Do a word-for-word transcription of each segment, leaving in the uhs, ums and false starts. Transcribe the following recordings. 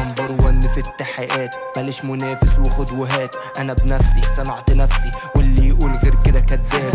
نمبر وان في التحقيقات، ماليش منافس وخد وهات، انا بنفسي صنعت نفسي واللي يقول غير كده كداب.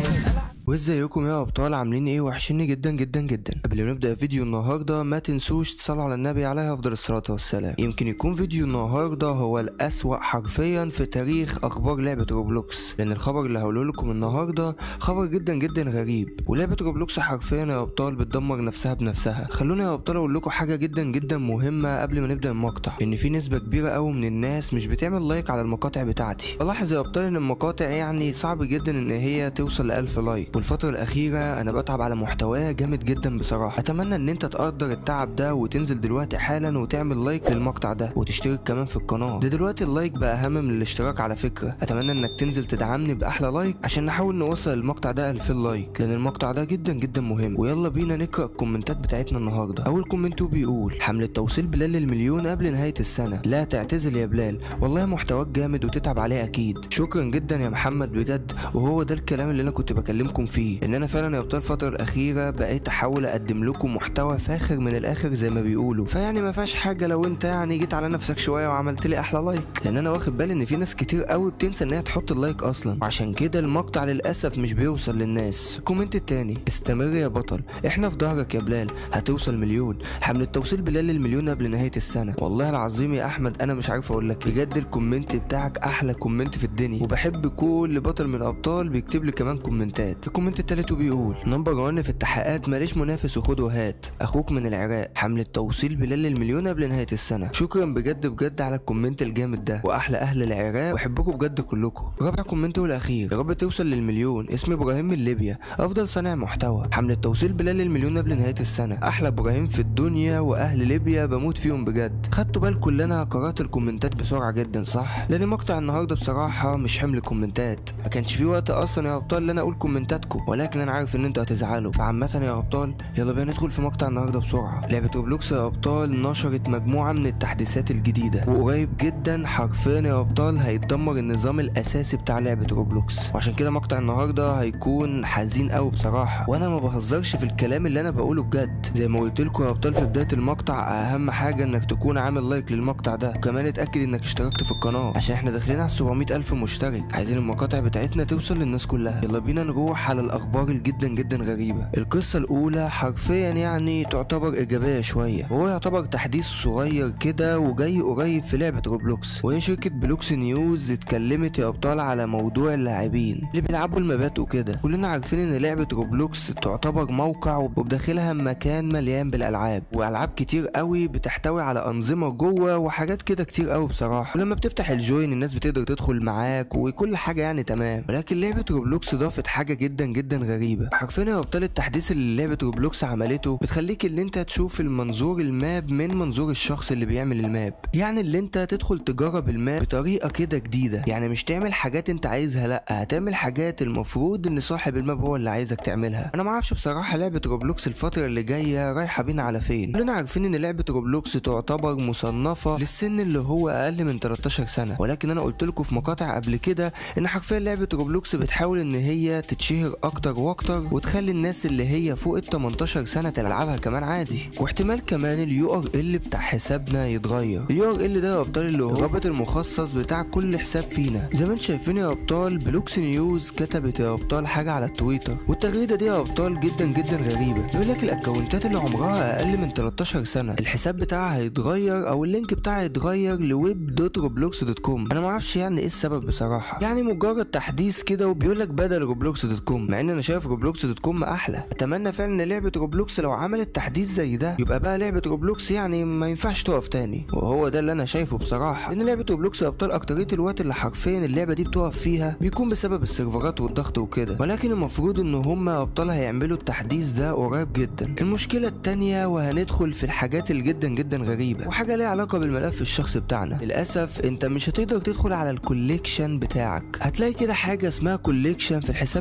وازيكم يا ابطال، عاملين ايه؟ وحشني جدا جدا جدا. قبل ما نبدا فيديو النهارده ما تنسوش تصلوا على النبي عليه افضل الصلاه والسلام. يمكن يكون فيديو النهارده هو الاسوأ حرفيا في تاريخ اخبار لعبه روبلوكس، لان الخبر اللي هقوله لكم النهارده خبر جدا جدا غريب. ولعبه روبلوكس حرفيا يا ابطال بتدمر نفسها بنفسها. خلوني يا ابطال اقول لكم حاجه جدا جدا مهمه قبل ما نبدا المقطع، ان في نسبه كبيره قوي من الناس مش بتعمل لايك على المقاطع بتاعتي. بلاحظ يا ابطال ان المقاطع يعني صعب جدا ان هي توصل ل ألف لايك، والفتره الاخيره انا بتعب على محتواه جامد جدا بصراحه. اتمنى ان انت تقدر التعب ده وتنزل دلوقتي حالا وتعمل لايك للمقطع ده وتشترك كمان في القناه. ده دلوقتي اللايك بقى اهم من الاشتراك على فكره. اتمنى انك تنزل تدعمني باحلى لايك عشان نحاول نوصل المقطع ده ألفين لايك، لان المقطع ده جدا جدا مهم. ويلا بينا نقرا الكومنتات بتاعتنا النهارده. اول كومنت بيقول: حمله توصيل بلال للمليون قبل نهايه السنه، لا تعتزل يا بلال، والله محتواك جامد وتتعب عليه اكيد. شكرا جدا يا محمد بجد، وهو ده الكلام اللي انا كنت بكلمكم فيه، ان انا فعلا يا ابطال الفتره الاخيره بقيت احاول اقدم لكم محتوى فاخر من الاخر زي ما بيقولوا. فيعني ما فيهاش حاجه لو انت يعني جيت على نفسك شويه وعملت لي احلى لايك، لان انا واخد بالي ان في ناس كتير قوي بتنسى ان هي تحط اللايك اصلا، وعشان كده المقطع للاسف مش بيوصل للناس. الكومنت التاني: استمر يا بطل، احنا في ظهرك يا بلال، هتوصل مليون. حمله توصيل بلال للمليون قبل نهايه السنه. والله العظيم يا احمد انا مش عارف اقول لك بجد، الكومنت بتاعك احلى كومنت في الدنيا، وبحب كل بطل من الابطال بيكتب لي كمان كومنتات. الكومنت التالت بيقول: نمبر وان في التحقيقات، ماليش منافس وخد وهات، اخوك من العراق، حمله توصيل بلال للمليون قبل نهايه السنه. شكرا بجد بجد على الكومنت الجامد ده، واحلى اهل العراق وبحبكم بجد كلكم. رابع كومنت والاخير: يا رب توصل للمليون، اسمي ابراهيم من ليبيا، افضل صانع محتوى، حمله توصيل بلال للمليون قبل نهايه السنه، احلى ابراهيم في الدنيا، واهل ليبيا بموت فيهم بجد. خدتوا بالكم ان انا قرات الكومنتات بسرعه جدا صح؟ لان مقطع النهارده بصراحه مش حمل كومنتات، ما كانش في وقت اصلا يا ابطال ان انا اقول كومنتاتكم، ولكن انا عارف ان انتوا هتزعلوا. فعامه يا ابطال يلا بينا ندخل في مقطع النهارده بسرعه. لعبه روبلوكس يا ابطال نشرت مجموعه من التحديثات الجديده، وقريب جدا حرفيا يا ابطال هيتدمر النظام الاساسي بتاع لعبه روبلوكس، وعشان كده مقطع النهارده هيكون حزين قوي بصراحه، وانا ما بهزرش في الكلام اللي انا بقوله بجد. زي ما قلت لكم يا ابطال في بدايه المقطع، اهم حاجه انك تكون عامل لايك للمقطع ده، وكمان اتاكد انك اشتركت في القناه عشان احنا داخلين على سبعمية الف مشترك، عايزين المقاطع بتاعتنا توصل للناس كلها. يلا بينا نروح على الاخبار الجدا جدا غريبه. القصه الاولى حرفيا يعني تعتبر ايجابيه شويه، وهو يعتبر تحديث صغير كده وجاي قريب في لعبه روبلوكس، وهي شركه بلوكس نيوز اتكلمت يا ابطال على موضوع اللاعبين اللي بيلعبوا المبات وكده. كلنا عارفين ان لعبه روبلوكس تعتبر موقع وبداخلها مكان مليان بالالعاب، والعاب كتير قوي بتحتوي على انظمه جوه وحاجات كده كتير قوي بصراحه، ولما بتفتح الجوين الناس بتقدر تدخل معاك وكل حاجه يعني تمام. ولكن لعبه روبلوكس ضافت حاجه جدا جدا غريبه. حرفيا يا ابطال التحديث اللي لعبه روبلوكس عملته بتخليك اللي انت تشوف المنظور الماب من منظور الشخص اللي بيعمل الماب، يعني اللي انت تدخل تجرب الماب بطريقه كده جديده، يعني مش تعمل حاجات انت عايزها، لا هتعمل حاجات المفروض ان صاحب الماب هو اللي عايزك تعملها. انا ما اعرفش بصراحه لعبه روبلوكس الفتره اللي جايه رايحه بينا على فين. كلنا عارفين ان لعبه روبلوكس تعتبر مصنفه للسن اللي هو اقل من تلتاشر سنه، ولكن انا قلت لكم في مقاطع قبل كده ان حرفيا لعبه روبلوكس بتحاول ان هي تتشهر اكتر واكتر وتخلي الناس اللي هي فوق ال تمنتاشر سنه تلعبها كمان عادي. واحتمال كمان اليو ار ال بتاع حسابنا يتغير. اليو ار ال ده يا ابطال اللي هو الرابط المخصص بتاع كل حساب فينا. زي ما انتم شايفين يا ابطال بلوكس نيوز كتبت يا ابطال حاجه على التويتر، والتغريده دي يا ابطال جدا جدا غريبه. بيقول لك الاكونتات اللي عمرها اقل من تلتاشر سنه الحساب بتاعها هيتغير، او اللينك بتاعها هيتغير لويب دوت روبلوكس دوت كوم. انا ما اعرفش يعني ايه السبب بصراحه، يعني مجرد تحديث كده وبيقول لك بدل روبلوكس دوت كوم، مع ان انا شايف روبلوكس دوت كوم احلى. اتمنى فعلا ان لعبه روبلوكس لو عملت تحديث زي ده يبقى بقى لعبه روبلوكس يعني ما ينفعش تقف تاني، وهو ده اللي انا شايفه بصراحه. لان لعبه روبلوكس يا ابطال اكتريه الوقت اللي حرفيا اللعبه دي بتقف فيها بيكون بسبب السيرفرات والضغط وكده، ولكن المفروض ان هم يا ابطال هيعملوا التحديث ده قريب جدا. المشكله التانيه وهندخل في الحاجات اللي جدا جدا غريبه، وحاجه ليها علاقه بالملف الشخصي بتاعنا. للاسف انت مش هتقدر تدخل على الكوليكشن بتاعك، هتلاقي كده حاجه اسمها كوليكشن في الحساب بتاعك.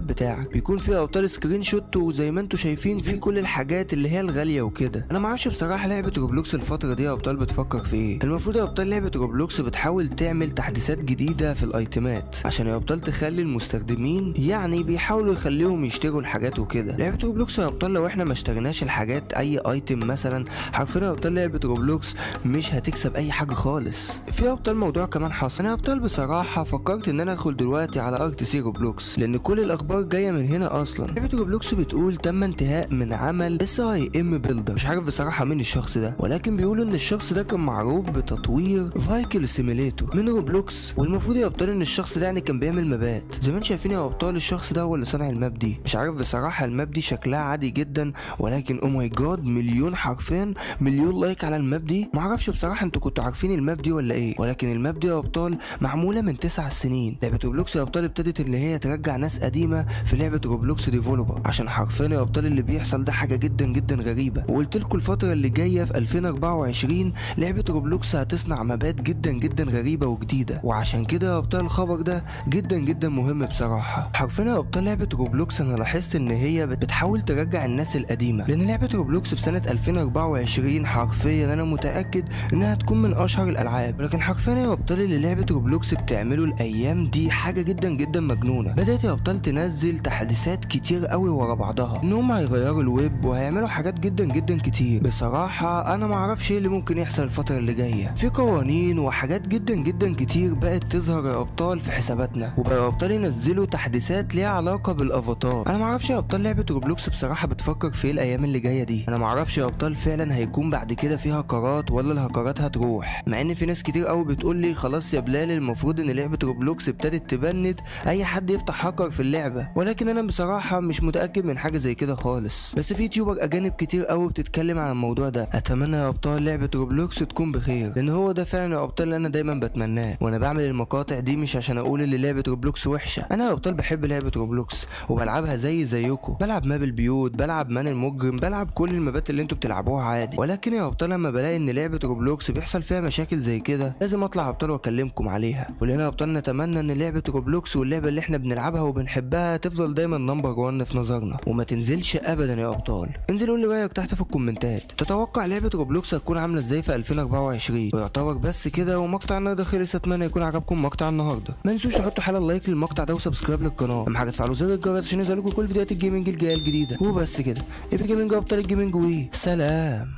بيكون فيها يا ابطال سكرين شوت، وزي ما انتوا شايفين في كل الحاجات اللي هي الغاليه وكده. انا ما اعرفش بصراحه لعبه روبلوكس الفتره دي يا ابطال بتفكر في ايه. المفروض يا ابطال لعبه روبلوكس بتحاول تعمل تحديثات جديده في الايتمات عشان يا ابطال تخلي المستخدمين يعني بيحاولوا يخليهم يشتروا الحاجات وكده. لعبه روبلوكس يا ابطال لو احنا ما اشتريناش الحاجات اي ايتم مثلا، حرفيا يا ابطال لعبه روبلوكس مش هتكسب اي حاجه خالص. في يا ابطال موضوع كمان حصل. انا يا ابطال بصراحه فكرت ان انا ادخل دلوقتي على ار تي سي روبلوكس لان كل الاخبار جايه من هنا اصلا. لعبه روبلوكس بتقول تم انتهاء من عمل اس اي ام بيلدر، مش عارف بصراحه مين الشخص ده، ولكن بيقولوا ان الشخص ده كان معروف بتطوير فايكل سيميليتور من روبلوكس، والمفروض يا ابطال ان الشخص ده يعني كان بيعمل مابات. زي ما انتم شايفين يا ابطال الشخص ده هو اللي صنع الماب دي. مش عارف بصراحه الماب دي شكلها عادي جدا، ولكن او ماي جاد مليون حرفيا مليون لايك على الماب دي. معرفش بصراحه انتوا كنتوا عارفين الماب دي ولا ايه، ولكن الماب دي يا ابطال معموله من تسع سنين. لعبه روبلوكس يا ابطال ابتدت ان هي ترجع ناس قديمه في لعبه روبلوكس ديفلوبر، عشان حرفيا يا ابطال اللي بيحصل ده حاجه جدا جدا غريبه. وقلت لكم الفتره اللي جايه في ألفين وأربعة وعشرين لعبه روبلوكس هتصنع مابات جدا جدا غريبه وجديده، وعشان كده يا ابطال الخبر ده جدا جدا مهم بصراحه. حرفيا يا ابطال لعبه روبلوكس انا لاحظت ان هي بتحاول ترجع الناس القديمه، لان لعبه روبلوكس في سنه ألفين وأربعة وعشرين حرفيا انا متاكد انها تكون من اشهر الالعاب. لكن حرفيا يا ابطال اللي لعبه روبلوكس بتعمله الايام دي حاجه جدا جدا مجنونه. بدات يا ابطال تنزل تحديثات كتير قوي ورا بعضها، ان هم هيغيروا الويب وهيعملوا حاجات جدا جدا كتير. بصراحه انا ما اعرفش ايه اللي ممكن يحصل الفتره اللي جايه. في قوانين وحاجات جدا جدا كتير بقت تظهر يا ابطال في حساباتنا، وبقى يا ابطال ينزلوا تحديثات ليها علاقه بالافاتار. انا ما اعرفش يا ابطال لعبه روبلوكس بصراحه بتفكر في ايه الايام اللي جايه دي. انا ما اعرفش يا ابطال فعلا هيكون بعد كده في هكرات ولا الهكرات هتروح، مع ان في ناس كتير قوي بتقول لي خلاص يا بلال المفروض ان لعبه روبلوكس ابتدت تبند اي حد يفتح هاكر في اللعبه، ولكن انا بصراحه مش متاكد من حاجه زي كده خالص. بس في يوتيوبر اجانب كتير قوي بتتكلم عن الموضوع ده. اتمنى يا ابطال لعبه روبلوكس تكون بخير، لان هو ده فعلا يا ابطال اللي انا دايما بتمناه. وانا بعمل المقاطع دي مش عشان اقول ان لعبه روبلوكس وحشه، انا يا ابطال بحب لعبه روبلوكس وبلعبها زي زيكم، بلعب ماب البيوت، بلعب مان المجرم، بلعب كل المابات اللي انتوا بتلعبوها عادي. ولكن يا ابطال لما بلاقي ان لعبه روبلوكس بيحصل فيها مشاكل زي كده لازم اطلع يا ابطال واكلمكم عليها. ولنا يا ابطال نتمنى ان لعبه روبلوكس واللعبه اللي احنا بنلعبها وبنحبها تفضل دايما نمبر واحد في نظرنا وما تنزلش ابدا يا ابطال. انزل قول لي رايك تحت في الكومنتات، تتوقع لعبه روبلوكس هتكون عامله ازاي في ألفين وأربعة وعشرين؟ ويعتبر بس كده ومقطع النهارده خلص. اتمنى يكون عجبكم مقطع النهارده. ما تنسوش تحطوا حالا لايك للمقطع ده وسبسكرايب للقناه، اهم حاجه تفعلوا زر الجرس عشان يظهر لكم كل فيديوهات الجيمنج الجايه الجديده. وبس كده، ايبي جيمنج ابطال الجيمنج، وي سلام.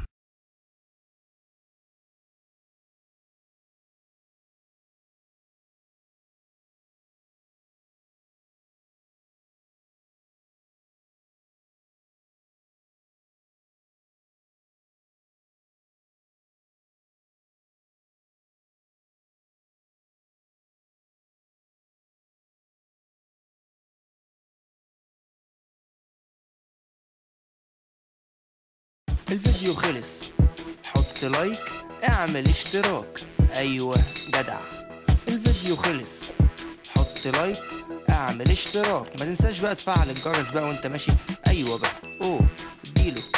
الفيديو خلص، حط لايك، اعمل اشتراك. ايوه جدع. الفيديو خلص، حط لايك، اعمل اشتراك. ما تنساش بقى تفعل الجرس بقى وانت ماشي. ايوه بقى اوه اديله.